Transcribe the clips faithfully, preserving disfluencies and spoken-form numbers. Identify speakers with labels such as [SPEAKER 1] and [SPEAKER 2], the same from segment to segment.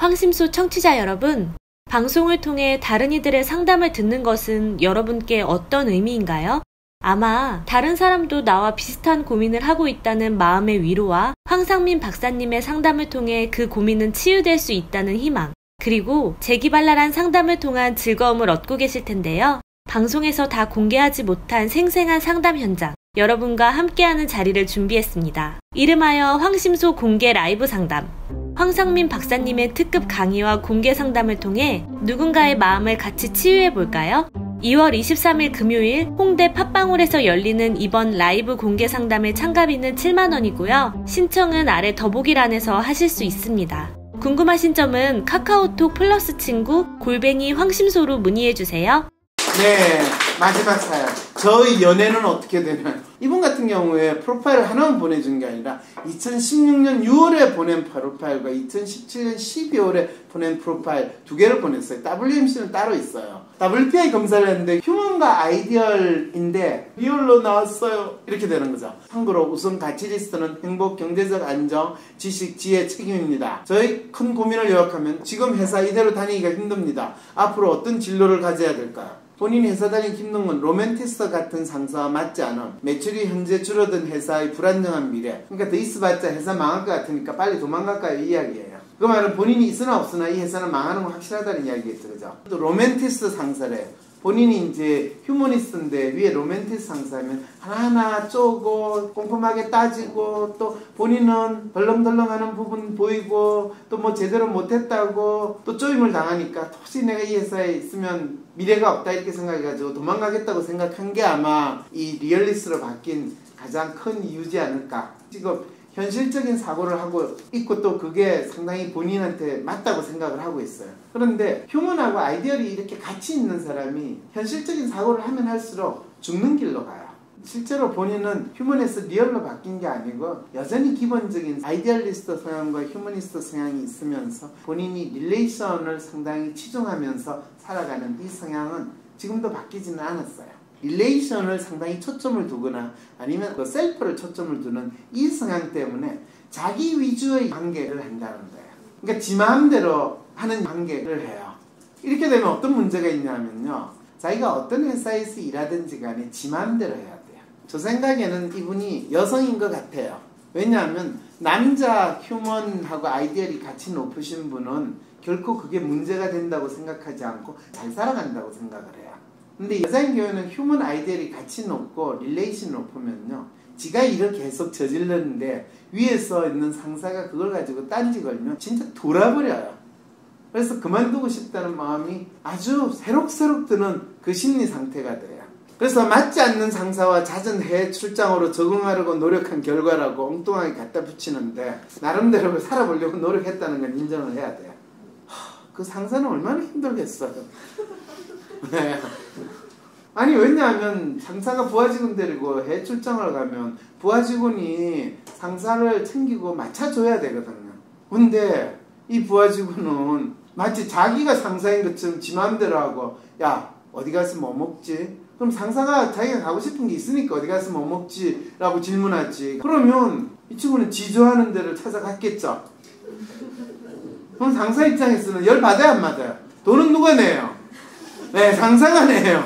[SPEAKER 1] 황심소 청취자 여러분, 방송을 통해 다른 이들의 상담을 듣는 것은 여러분께 어떤 의미인가요? 아마 다른 사람도 나와 비슷한 고민을 하고 있다는 마음의 위로와 황상민 박사님의 상담을 통해 그 고민은 치유될 수 있다는 희망, 그리고 재기발랄한 상담을 통한 즐거움을 얻고 계실 텐데요. 방송에서 다 공개하지 못한 생생한 상담 현장, 여러분과 함께하는 자리를 준비했습니다. 이름하여 황심소 공개 라이브 상담. 황상민 박사님의 특급 강의와 공개 상담을 통해 누군가의 마음을 같이 치유해볼까요? 이월 이십삼일 금요일 홍대 팟빵홀에서 열리는 이번 라이브 공개 상담의 참가비는 칠만 원이고요. 신청은 아래 더보기란에서 하실 수 있습니다. 궁금하신 점은 카카오톡 플러스 친구 골뱅이 황심소로 문의해주세요.
[SPEAKER 2] 네, 마지막 사연. 저의 연애는 어떻게 되나요? 이분 같은 경우에 프로파일을 하나만 보내준 게 아니라 이천십육년 유월에 보낸 프로파일과 이천십칠년 십이월에 보낸 프로파일 두 개를 보냈어요. 더블유엠씨는 따로 있어요. 더블유피아이 검사를 했는데 휴먼과 아이디얼인데 리얼로 나왔어요. 이렇게 되는 거죠. 참고로 우선 가치 리스트는 행복, 경제적 안정, 지식, 지혜, 책임입니다. 저희 큰 고민을 요약하면 지금 회사 이대로 다니기가 힘듭니다. 앞으로 어떤 진로를 가져야 될까요? 본인이 회사 다니기 힘든 건 로맨티스트 같은 상사와 맞지 않은 매출이 현재 줄어든 회사의 불안정한 미래, 그러니까 더 있어봤자 회사 망할 것 같으니까 빨리 도망갈까요? 이 이야기예요. 그 말은 본인이 있으나 없으나 이 회사는 망하는 건 확실하다는 이야기겠죠. 그죠? 또 로맨티스트 상사래. 본인이 이제 휴머니스트인데 위에 로맨티스트 상사면 하나하나 쪼고 꼼꼼하게 따지고 또 본인은 덜렁덜렁하는 부분 보이고 또 뭐 제대로 못했다고 또 쪼임을 당하니까 도저히 내가 이 회사에 있으면 미래가 없다 이렇게 생각해가지고 도망가겠다고 생각한 게 아마 이 리얼리스트로 바뀐 가장 큰 이유지 않을까. 지금 현실적인 사고를 하고 있고 또 그게 상당히 본인한테 맞다고 생각을 하고 있어요. 그런데 휴먼하고 아이디얼이 이렇게 같이 있는 사람이 현실적인 사고를 하면 할수록 죽는 길로 가요. 실제로 본인은 휴머니스트 리얼로 바뀐 게 아니고 여전히 기본적인 아이디얼리스트 성향과 휴머니스트 성향이 있으면서 본인이 릴레이션을 상당히 치중하면서 살아가는 이 성향은 지금도 바뀌지는 않았어요. 릴레이션을 상당히 초점을 두거나 아니면 그 셀프를 초점을 두는 이 성향 때문에 자기 위주의 관계를 한다는 거예요. 그러니까 지 마음대로 하는 관계를 해요. 이렇게 되면 어떤 문제가 있냐면요, 자기가 어떤 회사에서 일하든지 간에 지 마음대로 해야 돼요. 저 생각에는 이분이 여성인 것 같아요. 왜냐하면 남자 휴먼하고 아이디얼이 같이 높으신 분은 결코 그게 문제가 된다고 생각하지 않고 잘 살아간다고 생각을 해요. 근데 여자인 경우에는 휴먼 아이디얼이 같이 높고 릴레이션이 높으면요, 지가 일을 계속 저질렀는데 위에서 있는 상사가 그걸 가지고 딴지 걸면 진짜 돌아버려요. 그래서 그만두고 싶다는 마음이 아주 새록새록 드는 그 심리 상태가 돼요. 그래서 맞지 않는 상사와 잦은 해외 출장으로 적응하려고 노력한 결과라고 엉뚱하게 갖다 붙이는데 나름대로 살아보려고 노력했다는 건 인정을 해야 돼요. 그 상사는 얼마나 힘들겠어요. 네. 아니 왜냐하면 상사가 부하직원 데리고 해외 출장을 가면 부하직원이 상사를 챙기고 맞춰줘야 되거든요. 근데 이 부하직원은 마치 자기가 상사인 것처럼 지 마음대로 하고, 야 어디 가서 뭐 먹지? 그럼 상사가 자기가 가고 싶은 게 있으니까 어디 가서 뭐 먹지? 라고 질문하지. 그러면 이 친구는 지 좋아하는 데를 찾아갔겠죠. 그럼 상사 입장에서는 열 받아야 안 받아요? 돈은 누가 내요? 네, 상사가 내요.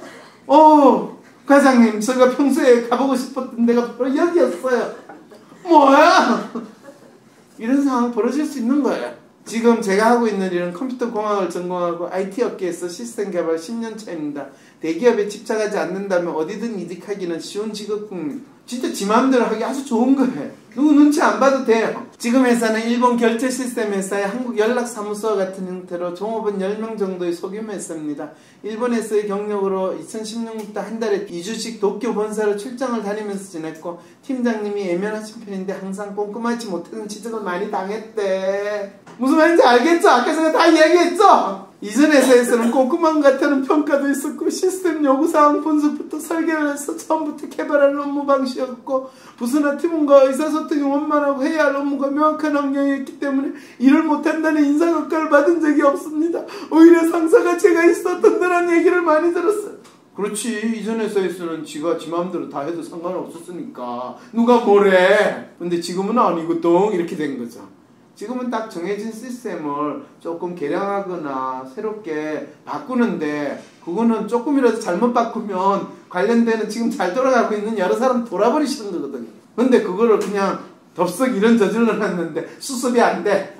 [SPEAKER 2] 어, 과장님, 제가 평소에 가보고 싶었던 데가 바로 여기였어요. 뭐야? 이런 상황 벌어질 수 있는 거예요. 지금 제가 하고 있는 일은 컴퓨터 공학을 전공하고 아이티 업계에서 시스템 개발 십 년 차입니다. 대기업에 집착하지 않는다면 어디든 이직하기는 쉬운 직업군입니다. 진짜 지 마음대로 하기 아주 좋은 거예요. 누구 눈치 안 봐도 돼요. 지금 회사는 일본 결제 시스템 회사의 한국 연락사무소와 같은 형태로 종업원 열 명 정도의 소규모 회사입니다. 일본에서의 경력으로 이천십육년부터 한 달에 이 주씩 도쿄 본사로 출장을 다니면서 지냈고 팀장님이 예민하신 편인데 항상 꼼꼼하지 못하는 지적을 많이 당했대. 무슨 말인지 알겠죠? 아까 제가 다 이야기했죠? 이전 회사에서는 꼼꼼한 것 같다는 평가도 있었고 시스템 요구사항 분석부터 설계를 해서 처음부터 개발하는 업무 방식이었고 부서나 팀원과 의사소통이 원만하고 해야 할 업무가 명확한 환경이었기 때문에 일을 못한다는 인상효과를 받은 적이 없습니다. 오히려 상사가 제가 있었던다는 얘기를 많이 들었어요. 그렇지, 이전 회사에서는 지가 지 마음대로 다 해도 상관없었으니까 누가 뭐래. 근데 지금은 아니거든. 이렇게 된 거죠. 지금은 딱 정해진 시스템을 조금 개량하거나 새롭게 바꾸는데 그거는 조금이라도 잘못 바꾸면 관련되는 지금 잘 돌아가고 있는 여러 사람 돌아버리시는 거거든요. 근데 그거를 그냥 덥석 이런 저질러 놨는데 수습이 안 돼.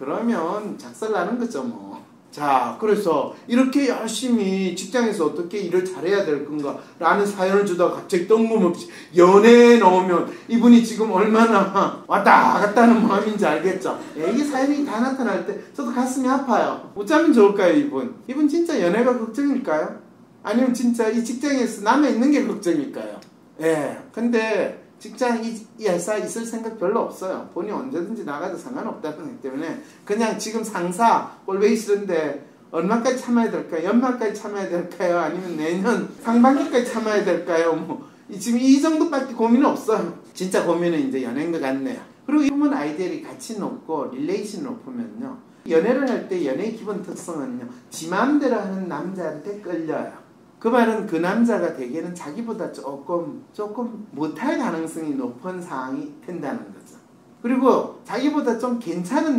[SPEAKER 2] 그러면 작살나는 거죠 뭐. 자, 그래서 이렇게 열심히 직장에서 어떻게 일을 잘해야 될 건가 라는 사연을 주다가 갑자기 뜬금없이 연애에 넣으면 이분이 지금 얼마나 왔다 갔다 하는 마음인지 알겠죠? 예, 이 사연이 다 나타날 때 저도 가슴이 아파요. 어쩌면 좋을까요 이분? 이분 진짜 연애가 걱정일까요? 아니면 진짜 이 직장에서 남아있는 게 걱정일까요? 예, 근데 직장 이, 이 회사 있을 생각 별로 없어요. 본인이 언제든지 나가도 상관없다는 거기 때문에 그냥 지금 상사 꼴보기 싫은데 얼마까지 참아야 될까요? 연말까지 참아야 될까요? 아니면 내년 상반기까지 참아야 될까요? 뭐 지금 이 정도밖에 고민은 없어요. 진짜 고민은 이제 연애인 것 같네요. 그리고 이분 아이디어이 같이 높고 릴레이션이 높으면요, 연애를 할 때 연애의 기본 특성은요, 지 마음대로 하는 남자한테 끌려요. 그 말은 그 남자가 대개는 자기보다 조금 조금 못할 가능성이 높은 상황이 된다는 거죠. 그리고 자기보다 좀 괜찮은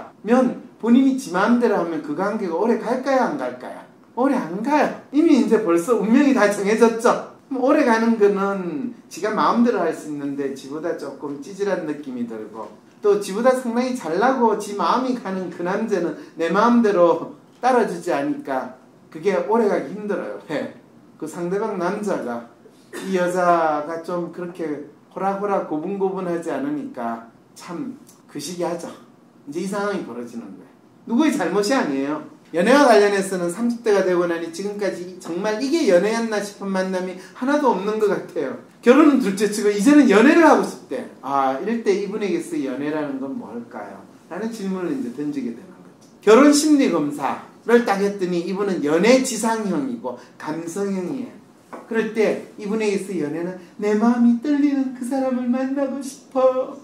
[SPEAKER 2] 남자면 본인이 지 마음대로 하면 그 관계가 오래 갈까요 안 갈까요? 오래 안 가요. 이미 이제 벌써 운명이 다 정해졌죠. 오래 가는 거는 지가 마음대로 할 수 있는데 지보다 조금 찌질한 느낌이 들고, 또 지보다 상당히 잘나고 지 마음이 가는 그 남자는 내 마음대로 따라주지 않으니까 그게 오래가기 힘들어요. 네. 그 상대방 남자가 이 여자가 좀 그렇게 호락호락 고분고분하지 않으니까 참 그시기하죠. 이제 이 상황이 벌어지는 거예요. 누구의 잘못이 아니에요. 연애와 관련해서는 삼십 대가 되고 나니 지금까지 정말 이게 연애였나 싶은 만남이 하나도 없는 것 같아요. 결혼은 둘째치고 이제는 연애를 하고 싶대. 아, 이럴 때 이분에게서 연애라는 건 뭘까요? 라는 질문을 이제 던지게 되는 거죠. 결혼 심리 검사 를 딱 했더니 이분은 연애 지상형이고 감성형이에요. 그럴 때 이분에게서 연애는 내 마음이 떨리는 그 사람을 만나고 싶어.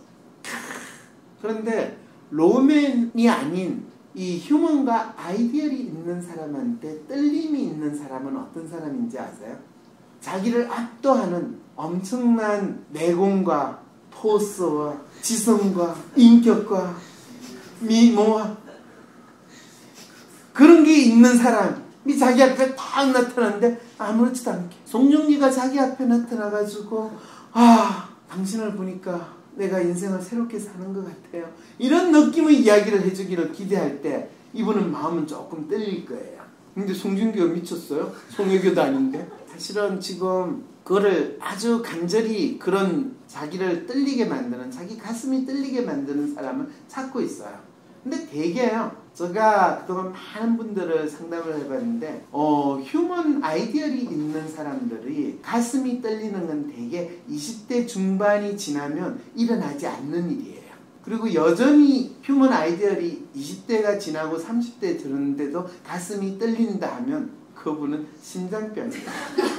[SPEAKER 2] 그런데 로맨이 아닌 이 휴먼과 아이디얼이 있는 사람한테 떨림이 있는 사람은 어떤 사람인지 아세요? 자기를 압도하는 엄청난 내공과 포스와 지성과 인격과 미모와 그런 게 있는 사람이 자기 앞에 딱 나타나는데 아무렇지도 않게 송중기가 자기 앞에 나타나가지고 아, 당신을 보니까 내가 인생을 새롭게 사는 것 같아요. 이런 느낌의 이야기를 해주기를 기대할 때 이분은 마음은 조금 떨릴 거예요. 근데 송중기가 미쳤어요? 송혜교도 아닌데. 사실은 지금 그거를 아주 간절히 그런 자기를 떨리게 만드는, 자기 가슴이 떨리게 만드는 사람을 찾고 있어요. 근데 되게요, 제가 그동안 많은 분들을 상담을 해봤는데 어, 휴먼 아이디얼이 있는 사람들이 가슴이 떨리는 건 되게 이십 대 중반이 지나면 일어나지 않는 일이에요. 그리고 여전히 휴먼 아이디얼이 이십 대가 지나고 삼십 대 들었는데도 가슴이 떨린다 하면 그분은 심장병이에요.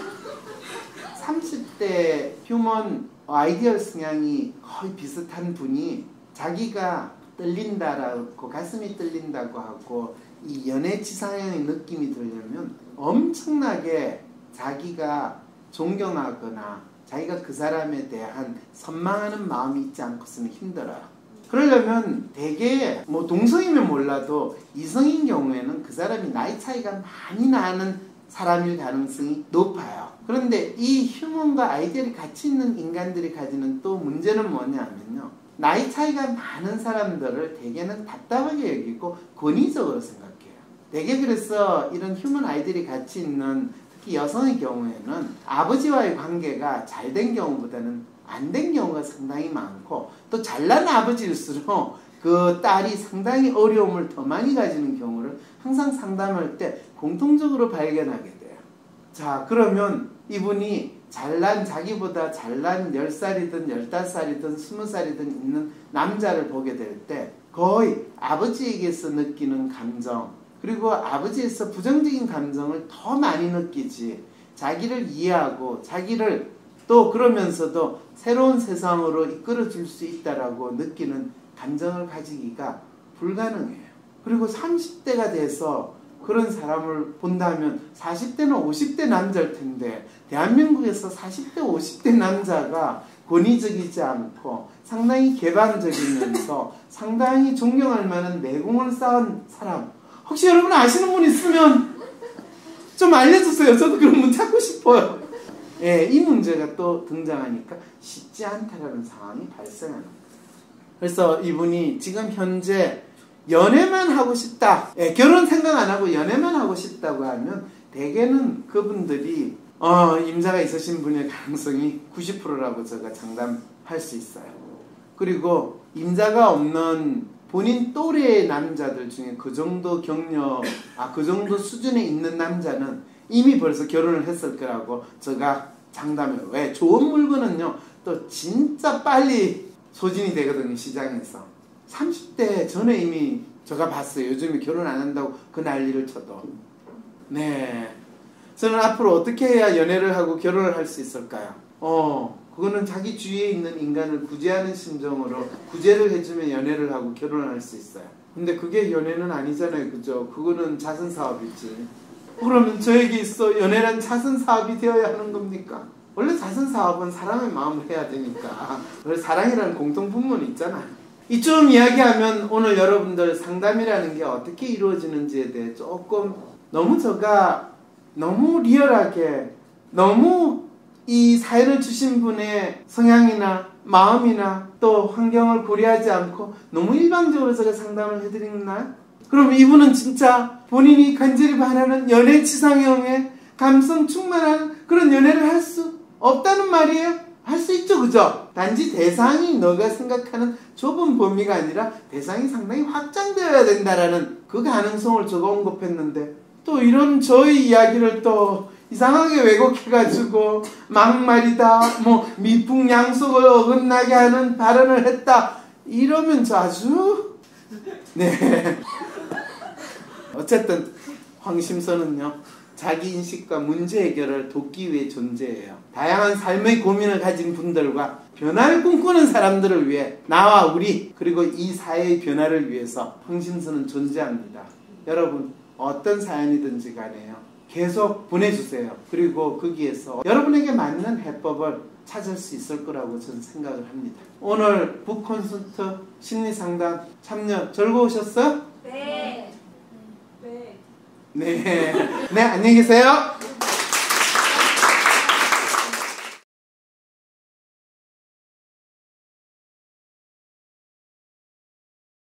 [SPEAKER 2] 삼십 대 휴먼 아이디얼 성향이 거의 비슷한 분이 자기가 떨린다라고, 가슴이 떨린다고 하고 이 연애 지상형의 느낌이 들려면 엄청나게 자기가 존경하거나 자기가 그 사람에 대한 선망하는 마음이 있지 않고서는 힘들어요. 그러려면 되게 뭐 동성이면 몰라도 이성인 경우에는 그 사람이 나이 차이가 많이 나는 사람일 가능성이 높아요. 그런데 이 휴먼과 아이디얼이 같이 있는 인간들이 가지는 또 문제는 뭐냐면요, 나이 차이가 많은 사람들을 대개는 답답하게 여기고 권위적으로 생각해요. 대개 그래서 이런 휴먼 아이들이 같이 있는 특히 여성의 경우에는 아버지와의 관계가 잘 된 경우보다는 안 된 경우가 상당히 많고, 또 잘난 아버지일수록 그 딸이 상당히 어려움을 더 많이 가지는 경우를 항상 상담할 때 공통적으로 발견하게 돼요. 자, 그러면 이분이 잘난, 자기보다 잘난 열 살이든 열다섯 살이든 스무 살이든 있는 남자를 보게 될 때 거의 아버지에게서 느끼는 감정, 그리고 아버지에서 부정적인 감정을 더 많이 느끼지, 자기를 이해하고 자기를 또 그러면서도 새로운 세상으로 이끌어줄 수 있다라고 느끼는 감정을 가지기가 불가능해요. 그리고 삼십 대가 돼서 그런 사람을 본다면 사십 대나 오십 대 남자일 텐데 대한민국에서 사십 대 오십 대 남자가 권위적이지 않고 상당히 개방적이면서 상당히 존경할 만한 내공을 쌓은 사람, 혹시 여러분 아시는 분 있으면 좀 알려주세요. 저도 그런 분 찾고 싶어요. 예, 이 문제가 또 등장하니까 쉽지 않다라는 상황이 발생합니다. 그래서 이분이 지금 현재 연애만 하고 싶다, 예, 결혼 생각 안 하고 연애만 하고 싶다고 하면 대개는 그분들이 어, 임자가 있으신 분의 가능성이 구십 퍼센트라고 제가 장담할 수 있어요. 그리고 임자가 없는 본인 또래의 남자들 중에 그 정도 경력, 아, 그 정도 수준에 있는 남자는 이미 벌써 결혼을 했을 거라고 제가 장담해요. 왜? 좋은 물건은요, 또 진짜 빨리 소진이 되거든요, 시장에서. 삼십 대 전에 이미 제가 봤어요. 요즘에 결혼 안 한다고 그 난리를 쳐도. 네. 저는 앞으로 어떻게 해야 연애를 하고 결혼을 할 수 있을까요? 어, 그거는 자기 주위에 있는 인간을 구제하는 심정으로 구제를 해주면 연애를 하고 결혼을 할 수 있어요. 근데 그게 연애는 아니잖아요. 그죠? 그거는 자선사업이지. 그러면 저에게 있어 연애란 자선사업이 되어야 하는 겁니까? 원래 자선사업은 사람의 마음을 해야 되니까. 원래 사랑이라는 공통분모는 있잖아요. 이쯤 이야기하면 오늘 여러분들 상담이라는 게 어떻게 이루어지는지에 대해 조금 너무 제가 너무 리얼하게 너무 이 사연을 주신 분의 성향이나 마음이나 또 환경을 고려하지 않고 너무 일방적으로 제가 상담을 해드리나요? 그럼 이분은 진짜 본인이 간절히 바라는 연애 지상형의 감성 충만한 그런 연애를 할 수 없다는 말이에요? 할 수 있죠, 그죠? 단지 대상이 너가 생각하는 좁은 범위가 아니라 대상이 상당히 확장되어야 된다라는 그 가능성을 제가 언급했는데 또 이런 저의 이야기를 또 이상하게 왜곡해가지고 막말이다, 뭐 미풍양속을 어긋나게 하는 발언을 했다, 이러면 저 아주 네. 어쨌든 황심선은요, 자기 인식과 문제 해결을 돕기 위해 존재해요. 다양한 삶의 고민을 가진 분들과 변화를 꿈꾸는 사람들을 위해 나와 우리 그리고 이 사회의 변화를 위해서 황심선은 존재합니다. 여러분 어떤 사연이든지 간에요, 계속 보내주세요. 그리고 거기에서 여러분에게 맞는 해법을 찾을 수 있을 거라고 저는 생각을 합니다. 오늘 북콘서트 심리상담 참여 즐거우셨어요?
[SPEAKER 3] 네. 네.
[SPEAKER 2] 네. 네, 안녕히 계세요.